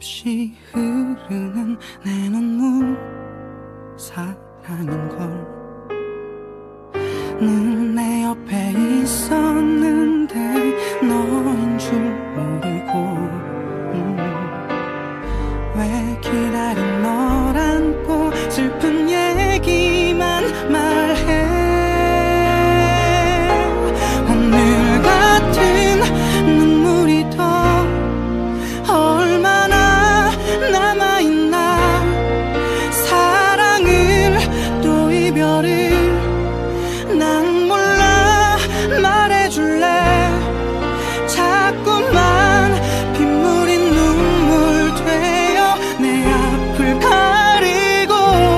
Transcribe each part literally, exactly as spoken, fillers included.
없이 흐르는 내 눈물 사랑인 걸. 늘 내 옆에 있었는데 너인 줄 모르고 음. 왜 기다린 널 안고 슬픈 얘기만 말해. 오늘 같은 눈물이 더 얼마나 남아있나. 사랑을 또 이별을 난 몰라. 말해줄래. 자꾸만 빗물인 눈물 되어 내 앞을 가리고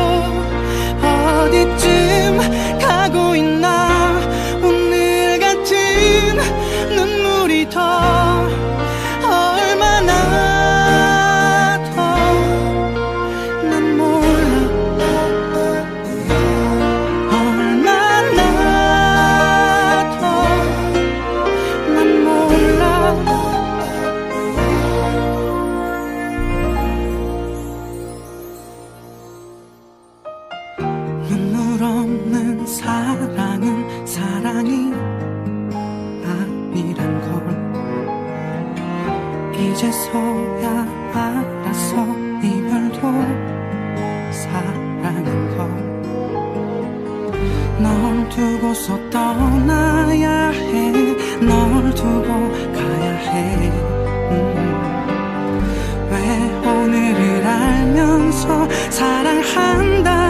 어디쯤 가고 있나. 오늘 같은 눈물이 더 얼마나 더 난 몰라. 얼마나 더 난 몰라. 눈물 없는 사랑은 사랑이 아니란 걸 이제서야 알았어. 이별도 사랑인 걸. 널 두고서 떠나야 해. 널 두고 가야 해. 음. 왜 오늘을 알면서 사랑한다